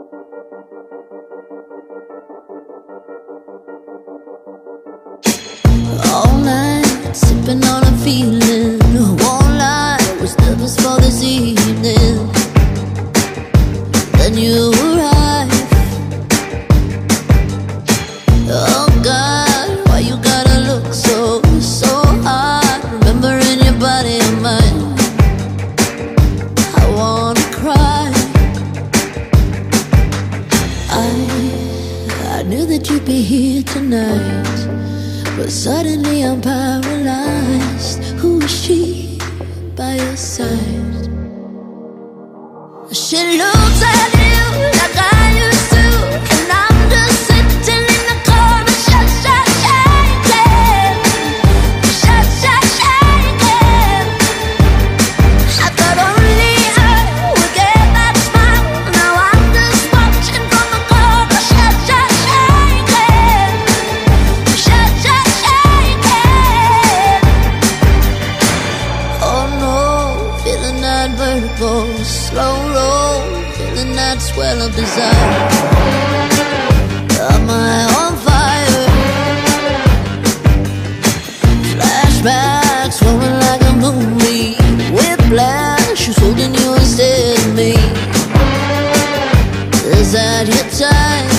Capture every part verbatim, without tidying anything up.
All night, sipping on a feeling. Won't lie, was nervous for this evening. Then you arrive. Oh God, why you gotta look so, so hard? Remembering your body and mine, I wanna cry. I, I knew that you'd be here tonight, but suddenly I'm paralyzed. Who is she by your side? She looks at you like I used to, and I'm just sitting in the corner, shut, shut, shaking, shut, shut, shaking. I thought only I would get that smile. Now I'm just watching from the corner, shut, shut, shaking, shut, shut, shaking. Oh no, feeling that vertigo, slow roll, feeling that swell of desire. Am I on fire? Flashbacks rolling like a movie. Whiplash, who's holding you instead of me? Is that your time?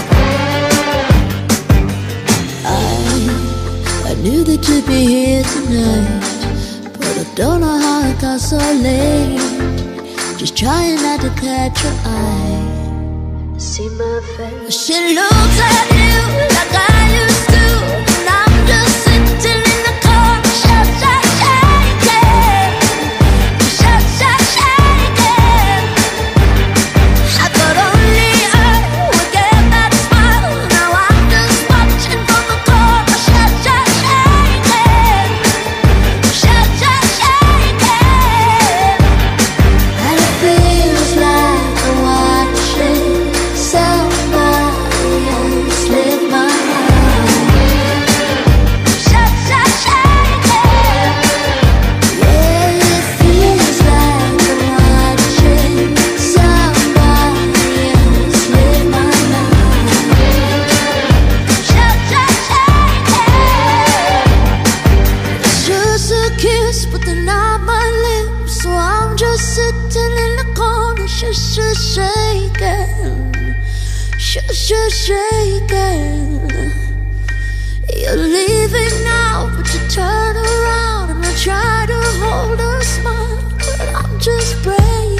I, I knew that you'd be here tonight, but I don't know how it got so late. Just trying not to catch your eye. See my face. She looks at you like I used to, and I'm just sitting in the corner, shut, shut, shaking, shut, shut, shaking. I thought only I would get that smile. Now I'm just watching from the corner, shut, shut, shaking, shut, shut, shaking. And it feels like I'm watching somebody else live my life. Shut, shut, shaking. Yeah, it feels like I'm watching somebody else live my life. Shut, shut, shaking. It's just a kiss, but they're not my lips, so I'm just sitting in the corner, shush, shush, shaking, shush, shush, shaking. You're leaving now, but you turn around and I try to hold a smile, but I'm just praying.